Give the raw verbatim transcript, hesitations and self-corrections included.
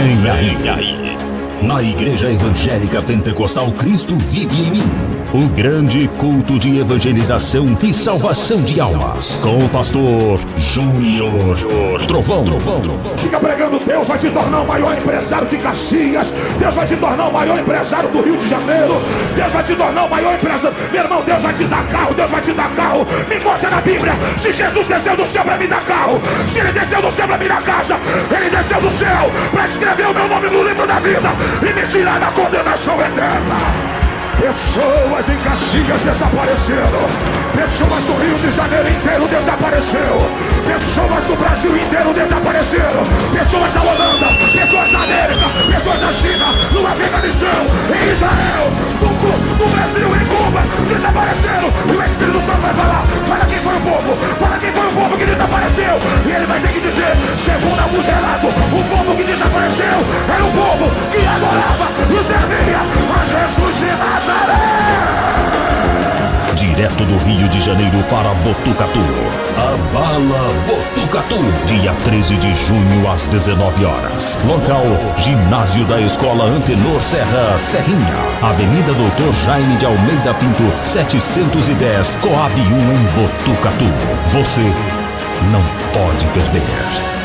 Vem aí. Na Igreja Evangélica Pentecostal Cristo Vive em Mim, o grande culto de evangelização e salvação de almas, com o pastor Júnior Trovão. Fica pregando, Deus vai te tornar o maior empresário de Caxias, Deus vai te tornar o maior empresário do Rio de Janeiro, Deus vai te tornar o maior empresário. Meu irmão, Deus vai te dar carro, Deus vai te dar carro. Me mostra na Bíblia se Jesus desceu do céu para me dar carro, se ele desceu do céu para me dar casa, ele desceu do céu para escrever o meu nome no livro da vida e me tirar da condenação eterna. Pessoas em Caxias desapareceram, pessoas do Rio de Janeiro inteiro desapareceram, pessoas do Brasil inteiro desapareceram, pessoas da Holanda, pessoas da América, pessoas da China, no Afeganistão, em Israel, no, no Brasil, em Cuba, desapareceram. E o Espírito Santo vai falar: fala quem foi o povo, fala quem foi o povo que desapareceu. E ele vai ter que dizer, segundo alguns relatos, o povo que desapareceu era o povo que adorava e servia a Jesus de Nazaré. Direto do Rio de Janeiro para Botucatu, a Bala Botucatu, dia treze de junho às dezenove horas. Local: Ginásio da Escola Antenor Serra, Serrinha, Avenida Doutor Jaime de Almeida Pinto, setecentos e dez, Coab um, em Botucatu. Você não pode perder.